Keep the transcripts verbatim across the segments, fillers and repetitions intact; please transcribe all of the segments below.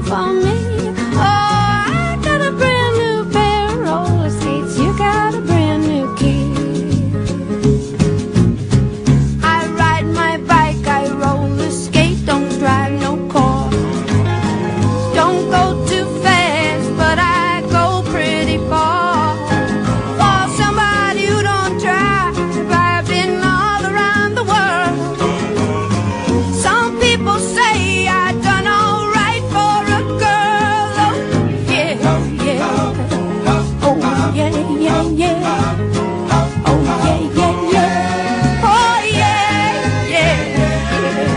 for me. Oh, I got a brand new pair of roller skates. You got a brand new key. I ride my bike, I roller skate, don't drive no car. Don't go too fast, but I go pretty far. For somebody who don't drive, I've been all around the world. Some people say I done all right for a girl. Oh yeah, yeah. Oh yeah, yeah, yeah. Oh yeah, yeah, yeah. Oh yeah, yeah, yeah.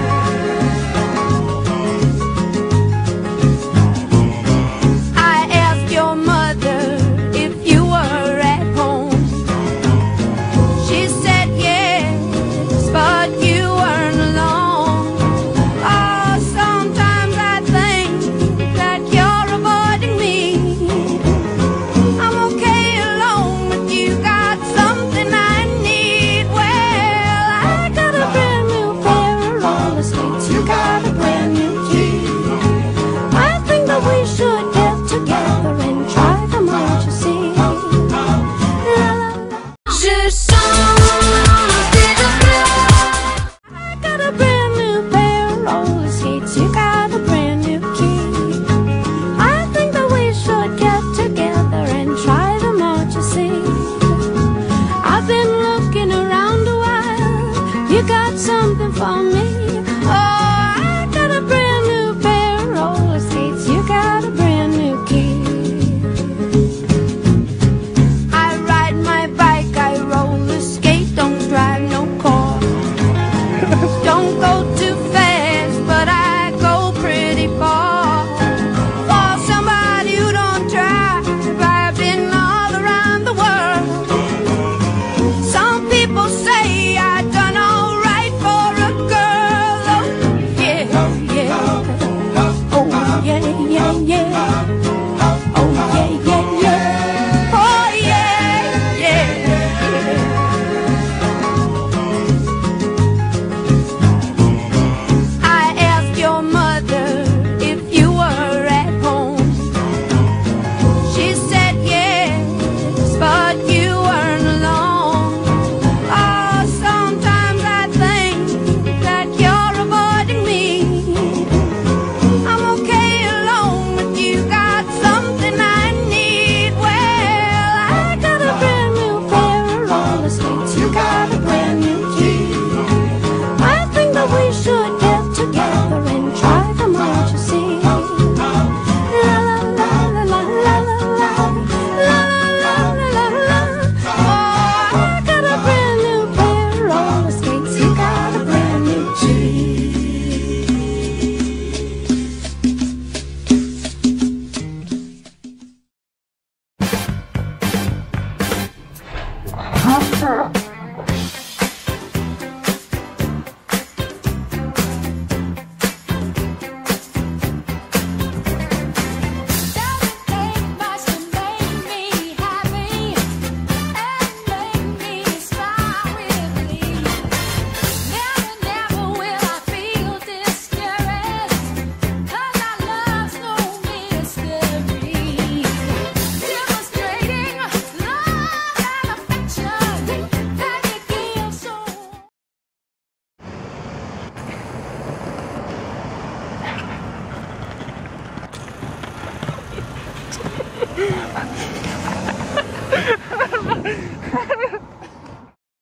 I asked your mother if you were at home. She said yes, but you weren't alone. Oh, sometimes I think that you're avoiding me. I'm okay alone, but you got something I need. Well, I got a brand new pair of roller skates. You got a brand new key. I think that we should get together and try them out, you see. La, la, la. Je sens tes affaires. I got a brand new pair of roller skates. You got a brand new key. I think that we should get together and try them out, you see. I've been looking around a while. You got something for me.